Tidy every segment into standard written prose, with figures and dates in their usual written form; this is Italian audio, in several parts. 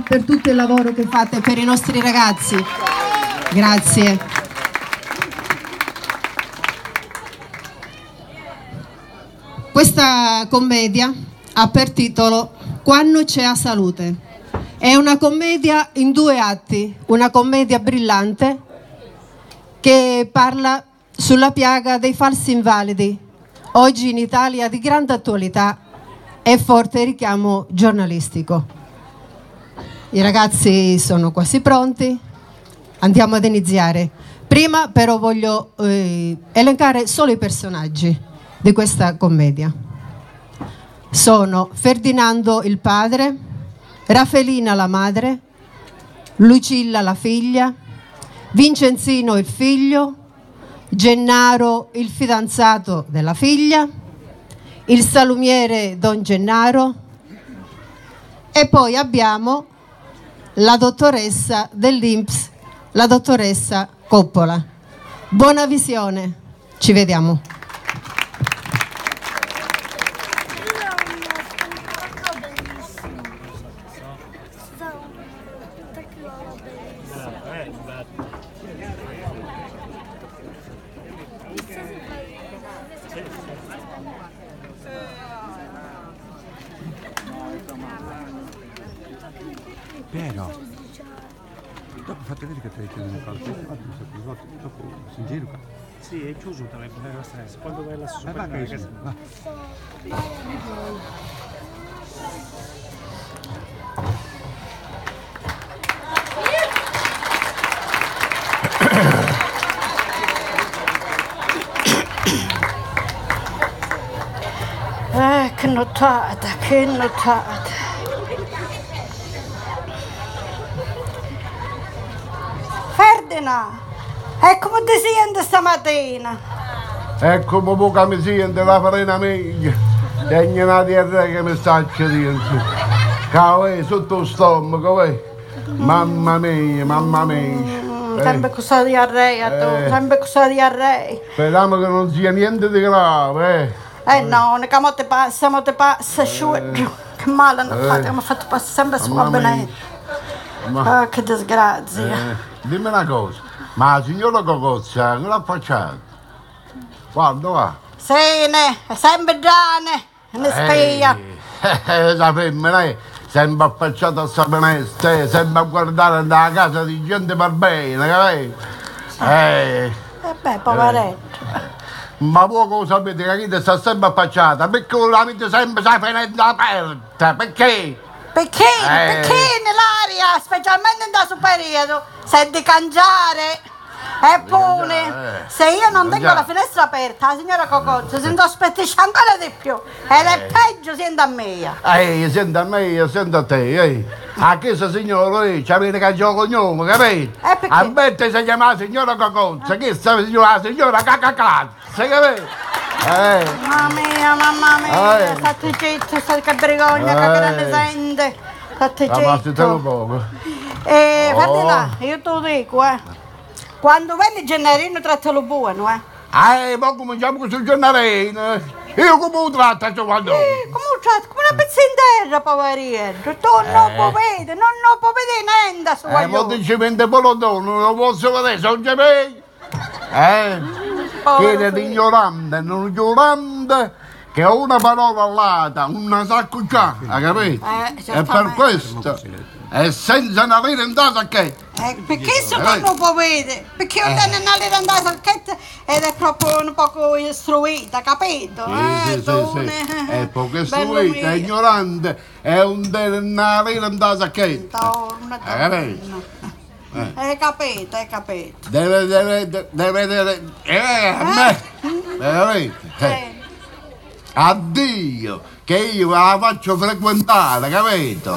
per tutto il lavoro che fate per i nostri ragazzi. Grazie. Questa commedia ha per titolo Quando c'è a salute. È una commedia in 2 atti, una commedia brillante che parla sulla piaga dei falsi invalidi, oggi in Italia di grande attualità e forte richiamo giornalistico. I ragazzi sono quasi pronti, andiamo ad iniziare. Prima però voglio elencare solo i personaggi di questa commedia. Sono Ferdinando il padre, Raffelina la madre, Lucilla la figlia, Vincenzino il figlio, Gennaro il fidanzato della figlia, il salumiere Don Gennaro e poi abbiamo la dottoressa dell'INPS, la dottoressa Coppola. Buona visione, ci vediamo. Piero, dopo fate vedere che te ne parlo, dopo si giro. Sì, è chiuso il telefono, non stress. Quando vai là su Va. Che notata, che notata. Ferdinand, e come ti senti stamattina? Ecco poco mi sento la farina mia. Tengo una diarrea che mi sta accedendo. Cavè, sotto lo stomaco, mamma mia, mamma mia. Sempre questa diarrea, tu, sempre questa diarrea. Speriamo che non sia niente di grave, No, che mo te passa, sciuggio. Che male hanno fatto, mi ha fatto passare sempre su gabinetto. Ah, che disgrazia. Dimmi una cosa, ma la signora Cocozza, che l'ha facciato? Guarda va. Sì, è sempre Gianni, ne spia. La femmina è sempre affacciata a sapienza, sempre a guardare nella casa di gente per bene, capito? Beh, poveretto. Ma voi cosa sapete che chi sta sempre affacciata? Perché la avete sempre la finestra aperta? Perché? Perché nell'aria, specialmente in questo periodo, senti cangiare e pure se io non tengo la finestra aperta, la signora Cocozza si indospettisce ancora di più ed è peggio sento a me. Senta a me, senta a te, A questa signora ci avete cangiato il cognome, capito? Perché? A me si chiama la signora Cocozza, questa la signora Cacacazza, capito? Mamma mia, state zitto, che vergogna, che grande sente. State zitto. Poco. Ferdinand, io te lo dico, quando vedi Gennarino trattalo buono, Ma cominciamo con sul giornalino. Io come lo tratto, quando? Come lo tratto? Come una pezza in terra, poverino. Tu non puoi vedere, non puoi vedere niente su Ma dici mente polotone, non lo posso vedere, sono già me. Che è ignorante, non ignorante, che ho una parola all'ata, una saccuccia, hai capito? E per questo, e senza una vera in sacchetta. Perché se non lo può vedere? Perché io tengo una lira in sacchetta ed è proprio un poco istruita, capito? Sì. È poco istruita, è ignorante, è una lira in sacchetta. Hai capito, hai capito. Deve a me, veramente. Addio, che io la faccio frequentare, capito?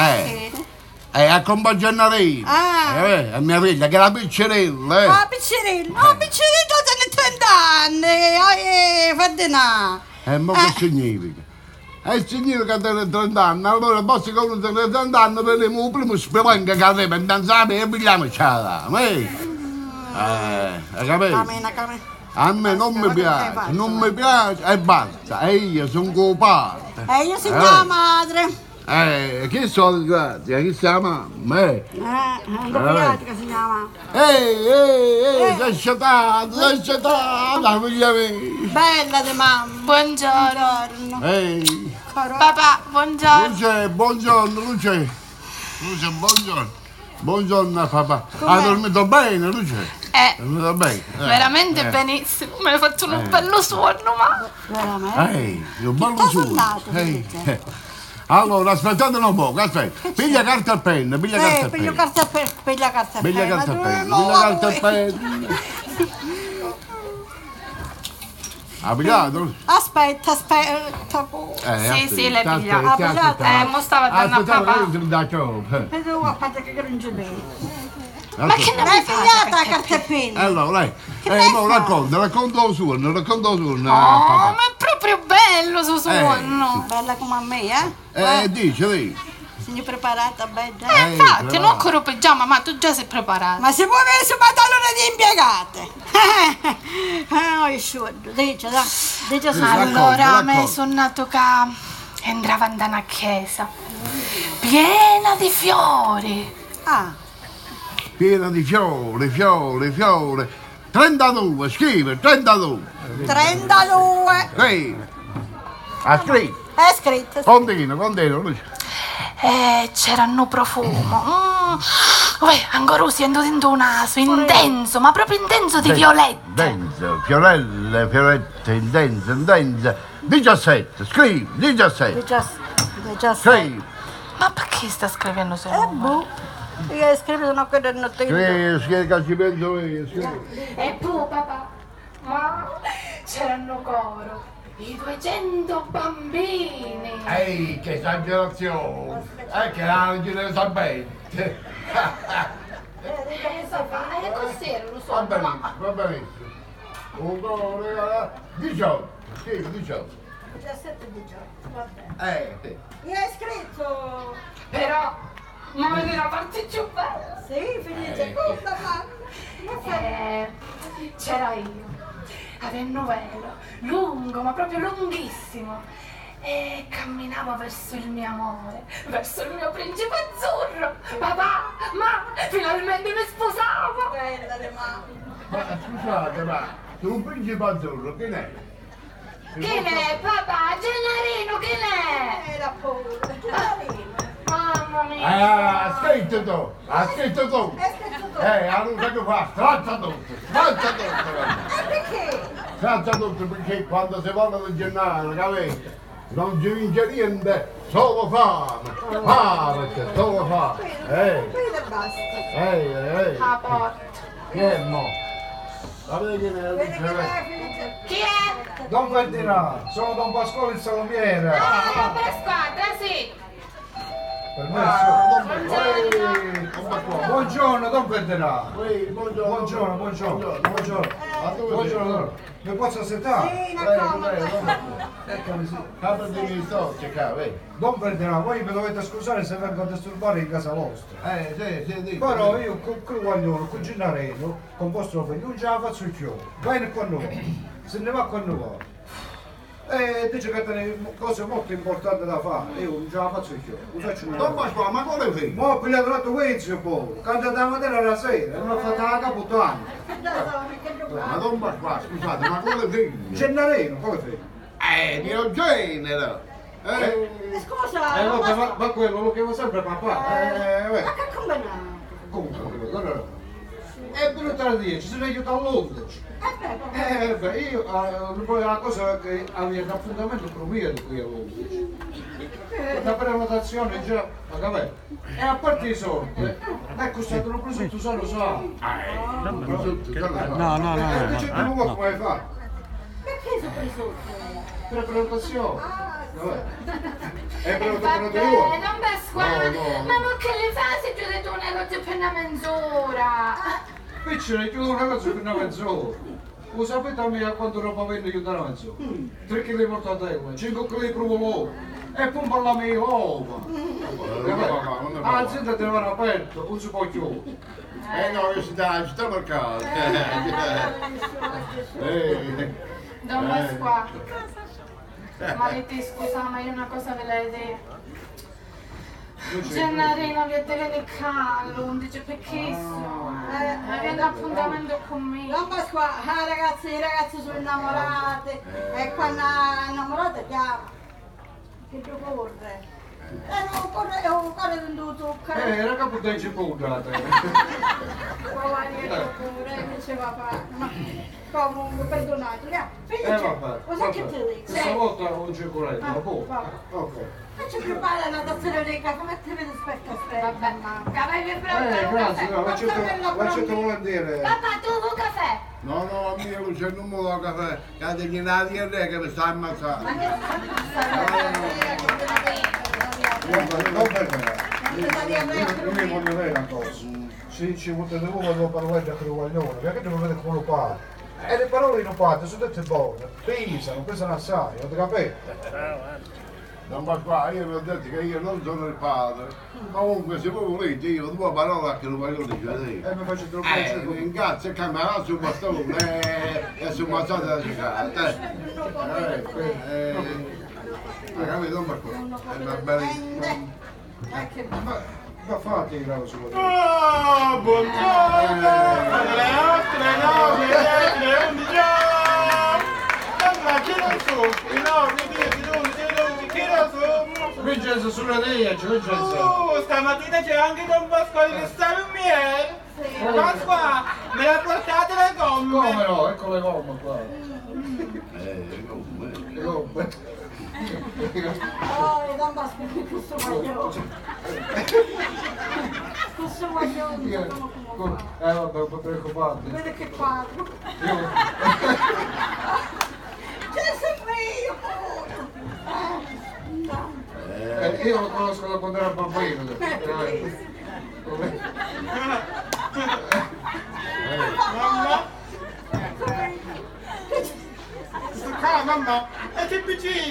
A compagno Gennarino, a mia figlia, che è la Piccerella, Piccerella te ne 30 anni, Ferdinand. Ma che significa? Significa che te 30 anni, allora basta che uno tiene 30 anni, vediamo il primo speranza che arriva in danzare e pigliamocela, hai capito? A me non mi piace e basta, e io sono col padre. E io sono la madre. Chi sono grazia? Chi si chiama? Un doppioiatica si chiama. Sei sciatata, figlia mia. Bella di mamma. Buongiorno. Ehi, Papà, buongiorno. Luce, buongiorno, Luce. Luce, buongiorno. Buongiorno papà. Ha dormito bene, Luce? Ha dormito bene. Veramente benissimo. Mi hai fatto un bello suono, ma... Veramente? Un bello suono. Allora, aspettate un poco, aspetta. Piglia carta e penna, piglia carta e Piglio penna. carta e penna. Piglia carta e penna. Piglia carta e penna, piglia carta e penna. Ha pigliato? Aspetta. Sì, l'hai pigliato. Mo stava dando a Aspettate, papà. io ti do ciò. E tu aspetta che non ci vedi. Ma che ne L'hai vuoi pigliata la fare? carta e penna? Allora, lei. Racconta lo suo, racconta lo suo. Oh, ma è proprio bello su suono. Bella come a me, eh? Dici. Sei preparata bella? Infatti, non ancora pigiama, ma tu già sei preparato. Ma si può avere su pantalone di impiegate? Oh, assurdo. Dice, dai. Dice su. Allora, mi sono nato che entrava in una chiesa piena di fiori. Ah, Piena di fiori. 32, scrive, 32. 32. Sì. Ha scritto. È scritto. Continua, Luce. E c'erano profumo. Ancora sento dentro un naso intenso, ma proprio intenso di violette. Denso, fiorelle, fiorette, intense. 17, scrivi, 17. 17. Scrivi, Ma perché sta scrivendo solo? Boh. Io scrivo una cosa non tengo. scrivi che ci penso io, scrivi. E tu, papà? Ma c'erano coro i 200 bambini. Ehi, che esagerazione! Che angelo Elisabetta! È così, lo Va benissimo. Un cuore, 18, scrivi 18. 17 vabbè. Io ho scritto. Però, ma vedi la parte più bella? Sì, finisce tutta, C'era io, avendo velo, lungo, ma proprio lunghissimo. E camminavo verso il mio amore, verso il mio principe azzurro. Papà, ma finalmente mi sposavo. Bella di mamma. Ma scusate, ma su un principe azzurro, chi è? Che ne, papà? Gennarino, che ne? Era pure. Carino. Mamma mia. Ha scritto tu! È scritto tu. Allora che fa? Strazza tutto! Perché? Strazza tutto perché quando si parla di Gennaro, capite? Non ci vince niente, solo fame! Fame, solo fame! Qui basta. La porta. Che è mo? Sapete che ne Vedi che dice? vai a finire. Chi è? Don Ferdinando, sono Don Pasquale il salumiere. Ah, per squadra, sì. Permesso? Buongiorno Don Ferdinando. Buongiorno. Mi posso settare? Sì, una cosa. Eccomi sì. Capri di Mistoccia, cavolo! Don Ferdinando, voi mi dovete scusare se vengo a disturbare in casa vostra. Sì, dico. Però io con Guagliolo, con Gennarello, con vostro figlio, non ce la faccio più. Vieni con noi. Se ne va con noi. E dice che te cose molto importanti da fare. Io non ce la faccio più. Lo faccio Don Pasquale, ma quale figlio? Ma ho pigliato l'altro Wenzio poi, quando andavo a vedere la sera, non ho fatto la capodanno. Ma Don Pasquale, scusate, ma quale figlio? Gennarino, come fai? Mio genero! Scusa. Vabbè, ma quello lo chiamo sempre papà. Ma che combinato? Comunque, allora, è venuto alla 10, se ne aiuta all'11. Beh, io poi la cosa che avevo un appuntamento proprio di qui all'11. La prenotazione già, ma vabbè, e a parte i soldi, è costato un prosciutto solo so. No. Dice tu non vuoi come fare? Perché sono preso? Per prenotazione. Vabbè. È prenotato Vabbè, io. non per squadra. No. Ma che le fai se chiudete un negozio per una mezz'ora? Qui ce ne chiudo un negozio per una mezz'ora. Lo sapete a me a quanto roba vende io da mezz'ora? 3 kg di mortadella, 5 kg di provolone e poi per la mia uova. L'azienda te ne vanno aperto, non si può chiudere. No, io sto per casa. Don Pasquale. Maletti, scusa, ma io una cosa ve la dire. Gennarino vi deve all'11 perchissimo. Avete appuntamento con me. Non va qua, i ragazzi sono innamorati e quando innamorati chiama. Che tu corre? Non corre dentro zucchero. Raga, potete puntare. Pure, diceva papà. Comunque, perdonate. Vabbè. Cosa che ti dico? Questa volta non c'è corretto, ma poi. Ok. Faccio preparare la tazzina di caffè, mettimi aspetta. Vabbè, caffè che Grazie, no, Portamela l'accetto volentieri. Papà, tu vuoi caffè? No, a me non c'è numero da caffè, che la diarrea che mi sta ammazzando. Non per me. Io mi voglio vedere una cosa. Se ci potete voi devo parlare da Crovaglione, perché non vedete come lo parla? E le parole non parte, sono tutte buone, pesano assai, non ti capite? Non va qua, io vi ho detto che io non sono il padre. Comunque se voi volete io due parole che non voglio dire. E mi faccio troppo In cazzo e camera sul bastone e sul bazzone della cicata. Capito? Non va qua. Va bene. Ma fate la sua. Oh, buongiorno! Alle 8, le 9, le 11 ma chi non so? I 9, i 10, i 11, i 12, chi non so? Vincenzo sulla Dea, Vincenzo. Stamattina c'è anche Don Pasquale che sta in miele. Pasqua, me la portate le gomme? Come no? Ecco le gomme qua. Le gomme. Oh, non basta questo guaglione. Questo guaglione. Vabbè, potrei combattere. Vedi che quadro. C'è sempre io. Io lo conosco da quando era bambino. Mamma? Ah, mamma, è TPG!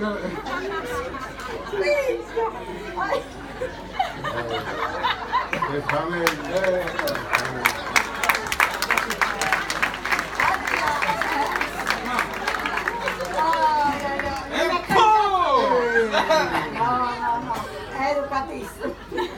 Che famiglia. È educatissimo.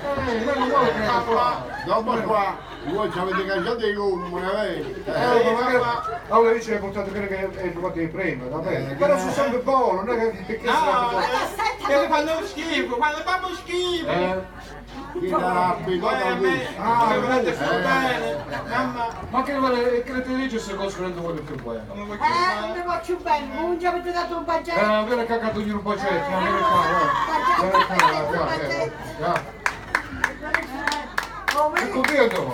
Dopo qua, voi ci avete cacciato i gommi, allora io ci hai portato quello che è trovato il premio, va bene? Però sono sempre buono, non è che No, che fanno schifo, fanno proprio schifo! chi l'ha abituato a Volete fare bene, mamma! ma che te dice se cose non vuole più bene? Come vuoi Non mi faccio bene, non ci avete dato un bacetto. Viene cagato di un bacetto, ma viene qua, viene ecco via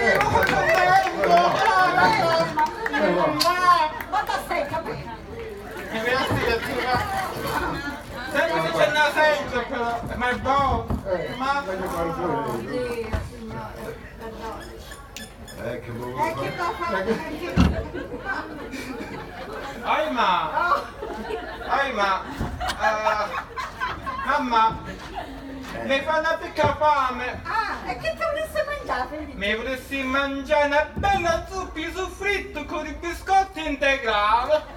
Ma ti stai capendo? Sempre se c'è una senza però, ma è buono! Ma... Oddio, signore, perdoni. Che Che fa fare? Aima! Mamma! Mi fa una piccola fame! Ah, e che ti volessi mangiare? Mi vorresti mangiare una bella zuppa di soffritto con i biscotti integrali!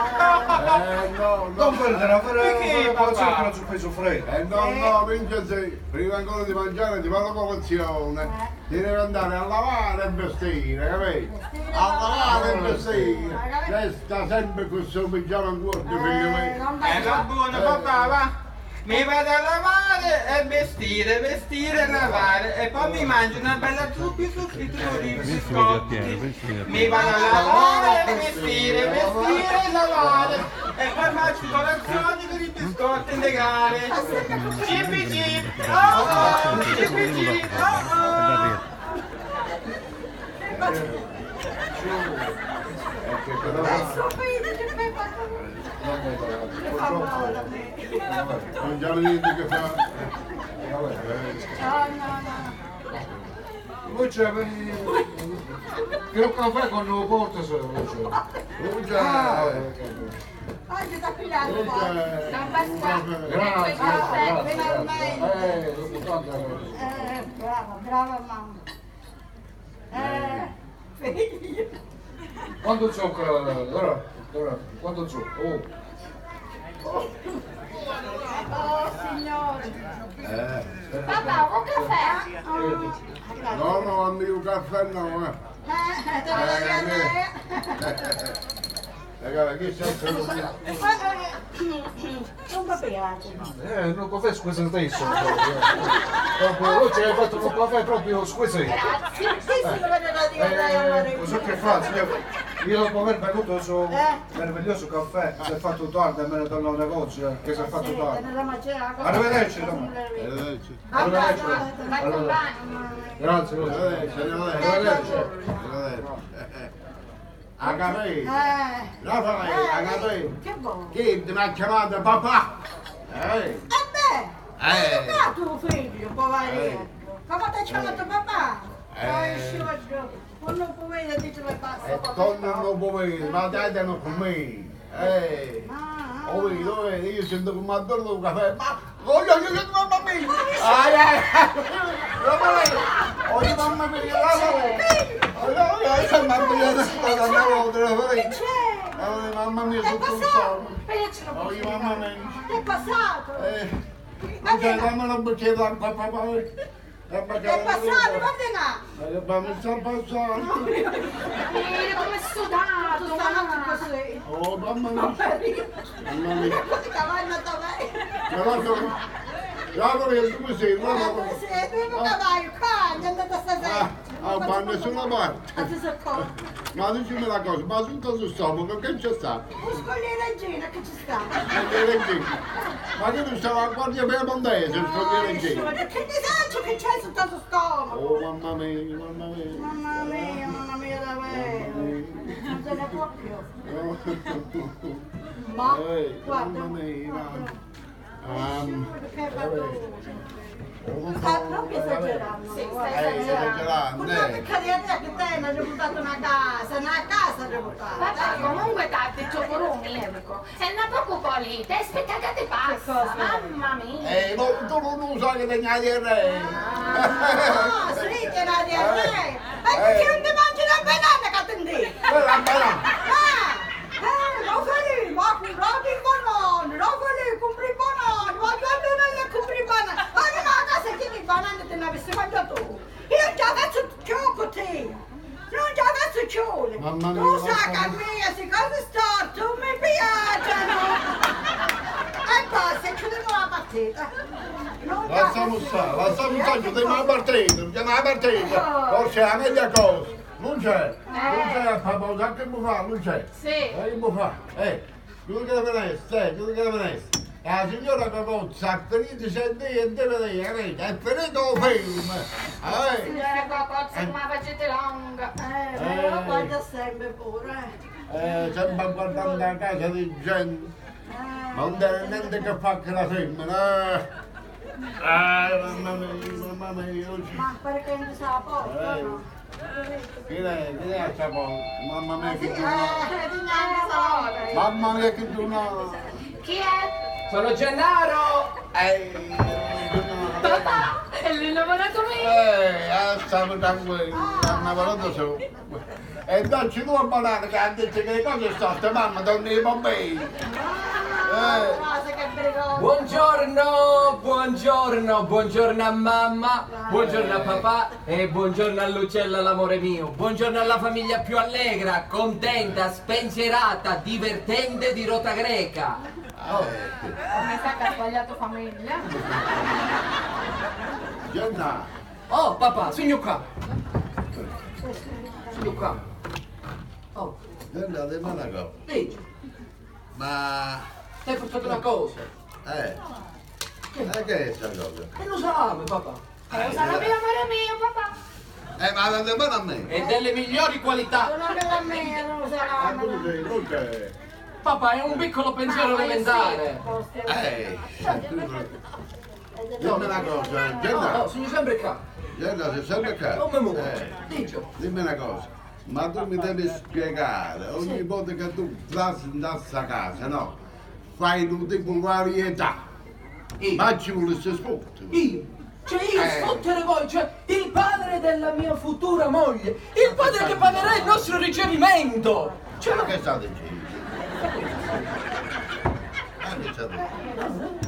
non perdere a Perché, fare colazione papà? con la zuppa di soffritto. no, Vincenzo, prima ancora di mangiare ti fa la colazione, ti devi andare a lavare e vestire, capito? A lavare e vestire, resta sempre questo pigiama ancora, figlio mio. Era buono papà, va! Mi vado a lavare e vestire e lavare e poi mi mangio una bella zuppa di soffritto con i biscotti. Mi vado a lavare, vestire e lavare e poi faccio colazione con i biscotti integrali. CPG, oh CPG, oh. Adesso vedi che fai Non già niente che fa. No. Voi c'è che un caffè con lo porta solo. Non già. Oggi da qui là. Brava mamma. Figlio. Quando zucchero? Allora, quando zucchero? Oh, signore. Papà, un caffè? No, no, amico, caffè no, Te lo devi andare. Ragazzi, che senso lo dico? Non mi piace. Un caffè squisito stesso. Proprio, oggi hai fatto un caffè proprio squisito. Sì, si lo vedo da dire lei a Maria. So che fa, signore? Io dopo aver bevuto questo meraviglioso caffè, si è fatto tardi e me ne torno al negozio, che si è fatto tardi. Arrivederci, Arrivederci. Arrivederci. Vai con Grazie, Arrivederci. A capire? Raffaele, a capire? Che buono. Chi ti ha chiamato papà? E beh, ma tuo figlio, poverino. Come ti ha chiamato papà? Non può vedere, dice le E torna non può vedere, ma dai con me. Oh, io sento come adoro un caffè, ma voglio mamma mia! Oggi mamma mia, mamma mia, tutto un sonno. Oggi mamma mia. È passato. Non c'è dammi una bottiglia d'acqua, papà. È passato, guarda là. Ma mi sta passando. come sudato, Stanotte così. Oh, mamma mia. Mamma mia. Quanti cavalli da me? Ma guarda che come sei, guarda. Sì, tu non cavallo, qua, è andata stasera. Ma nessuna parte. Ma ti soccorso. Ma dicimi una cosa, ma tutto sul stomaco che c'è sta? Un scogliere regina che ci sta. Ma che tu stava a guardia per Mondese, il scogliere regina? Che disagio che c'è su tanto stomaco. Oh, mamma mia, mamma mia. Mamma mia, davvero. Non se ne può più. Ma, guarda. Mamma mia, Che valore. Sta proprio esagerando. Sì, stai esagerando. Una piccaria che te mi ha buttato una casa hai buttato. Papà, comunque t'ha detto pure un medico. E non preoccupate, aspetta che ti passa. Mamma mia. tu non sai che te ne hai di re. No, sì, che era di re. E perché non ti mangi la banana che ti dico? La banana. Rosalie, ma comprate i banani, Rosalie, compri i banani, ma quando non le compri i banani? Ma che ma casa che i banani te ne avessi mangiato tu? Io già faccio ciocco te, non già faccio ciole. Mamma mia, Tu sai che a me si cose storte, non mi piacciono. E basta, chiudiamo la partita. Lasciamo stare, chiudiamo la partita, forse è la meglio cosa. Non c'è papà, sa che mi fa, non c'è. Sì. Che mi fa? Chiudi che la finestra. E la signora Cocozza ha finito 6 anni e deve vedere, è finito il film. Signora Cocozza, come la facete lunga? Lo guarda sempre pure. Sempre guardando la casa di gente. Non deve niente che fa che la femmina. Mamma mia, oggi. Ma perché non sa la porta, no? Chi è sta porta? Mamma mia che giornata. Di Mamma mia che giornata. Chi è? Sono Gennaro! Papà, è l'innamorato mio. Stavo tranquillo, hanno parlato su. E dacci due banane che ha detto che le cose storte, mamma, torni i bambini. Buongiorno a mamma, buongiorno a papà e buongiorno a Lucella l'amore mio. Buongiorno alla famiglia più allegra, contenta, spensierata, divertente di Rota Greca. Mi sa che ha sbagliato famiglia. Gianna. Oh papà, segno qua. Oh, Gianna, dimmi una cosa. dici, Ma... ti hai portato una cosa. che è sta cosa? E lo salame papà. Sarà l'amore mio, papà. Ma la demana a me. E delle migliori qualità. Non la mia, non sarà. Non c'è. Papà, è un piccolo pensiero elementare. Dimmi una cosa, No, Gianna. sono sempre qua. Gianna, sei sempre qua. Come muovo? Dici. Dimmi una cosa. Ma tu mi devi spiegare, ogni volta che tu passi in questa casa, no? Fai un tipo di varietà. Ma ci vuole se sfotti. Io? Cioè io sfottere voi, cioè il padre della mia futura moglie, il padre che pagherà il nostro ricevimento! Cioè, Ma che state dicendo? Ma che state dicendo?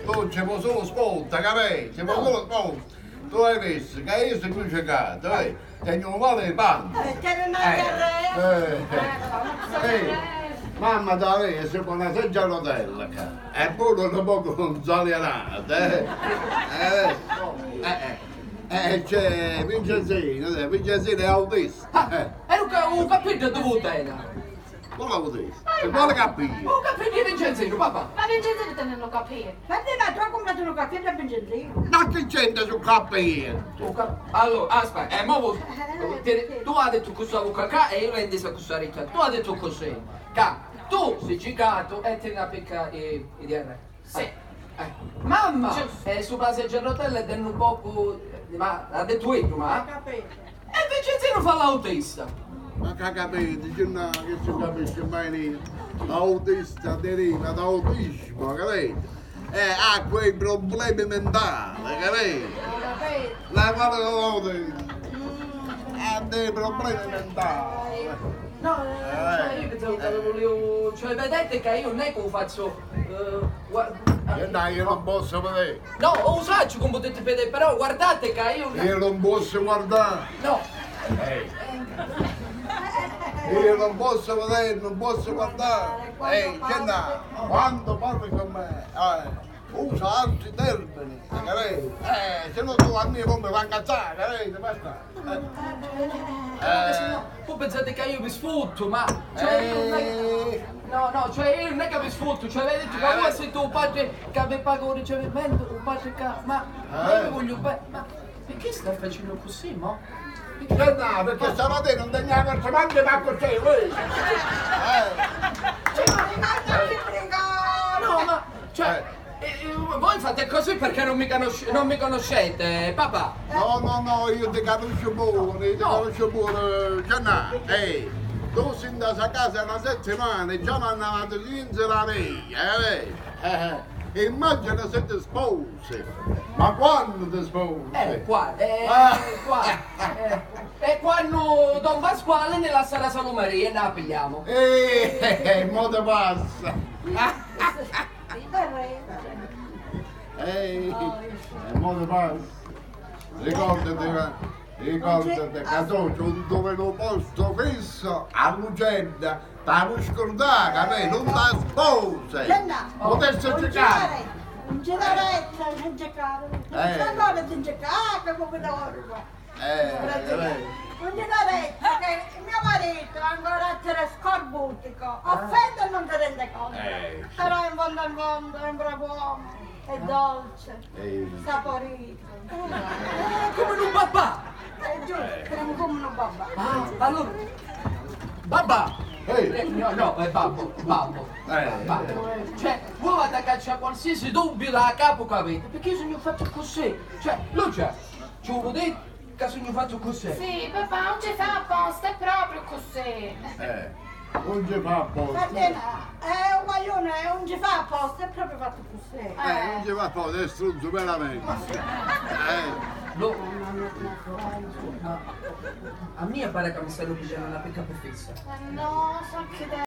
tu ci vuoi solo spolta, capì? Ci vuoi solo spolta. Tu hai visto che io sono qui cercato, tengo male il panno. Tieni una Mamma da lei si può una seggia a rotella, e pure un poco consolidata, c'è Vincenzino è autista. E un capito dove era? Non l'autista, si vuole capire. Un capito di Vincenzino, papà. Ma Vincenzino te ne lo capire. Ferdinando, tu hai comprato un caffè da Vincenzino? Ma che c'entra sul capello? Allora, aspetta, tu hai detto che stavo cacà e io l'ho inteso questa ricca. Tu hai detto così, tu sei girato e te ne picca i DR. Sì. Mamma, su base a rotelle del un poco, ma ha detto io, ma? E Vincenzino fa l'autista. Ma che capite, non si capisce mai niente. L'autista deriva da autismo, capite? Ha quei problemi mentali, capite? La quale l'autista ha dei problemi mentali. No, cioè io pensavo che volevo... Cioè vedete che io non è che lo faccio... Dai, io non posso vedere. No, lo so come potete vedere, però guardate che io... Io non posso guardare. No. Io non posso vedere, non posso guardare. Che no? Quando parli con me, usa altri termini, capite? Se no tu a me non mi fa incazzare, capite? Basta. Voi pensate che io vi sfrutto, ma... Cioè, no, cioè io non è che vi sfrutto, cioè avete detto che voi siete un padre che vi paga un ricevimento, un padre che... Ma io vi voglio bene, ma perché stai facendo così, mo? Che no, perché stamattina non teniamo il comando ma con te, voi! No, ma... Cioè... voi fate così perché non mi conoscete, papà? No, io ti conosco buono, che no, tu sei andato a casa una settimana e già mi hanno dato 15 la mia, immagina se ti sposi, ma quando ti sposi? Qua. E quando Don Pasquale nella Sara Salomaria la pigliamo. In modo passa. In modo passa. Ricordati che tu c'è dove lo posto fisso a Lucerna, t'avevo scordato, capito? Non ti sposi. Potessi giocare. Non c'è la retta, non c'è caro. Non c'è l'ora di giocare, come da ora. Non c'è la retta, che mio marito ha un carattere scorbutico, offende e non si rende conto. Però in fondo è un bravo uomo, è dolce, saporito. Come un babà! È giusto, come un babà. Allora, babà! No, è babbo. Cioè, voi vado a cacciare qualsiasi dubbio da capo che avete, perché io sono fatto così. Cioè, Lucia, ci vuoi dire che sono fatto così? Sì, papà, non ci fa apposta, è proprio così. Non ci fa apposta. Ferdinando, è un guaglione, non ci fa apposta, è proprio fatto così. Non ci fa apposta, è struzzo veramente. A me pare che mi stanno pigliando una picca per fissa. No, so che